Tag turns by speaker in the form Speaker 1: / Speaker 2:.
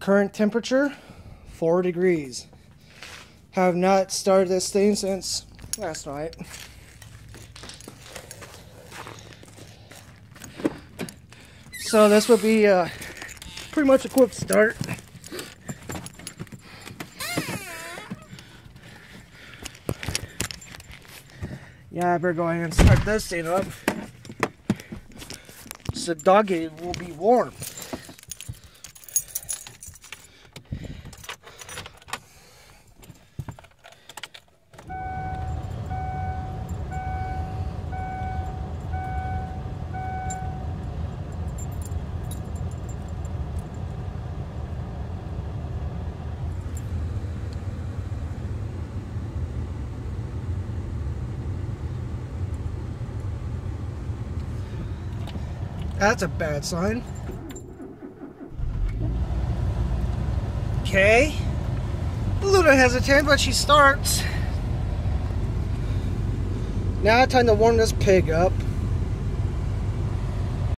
Speaker 1: Current temperature, 4 degrees. Have not started this thing since last night. So this would be pretty much a quick start. Yeah, I better go ahead and start this thing up. So the doggy will be warm. That's a bad sign. Okay. A little hesitant, but she starts. Now time to warm this pig up.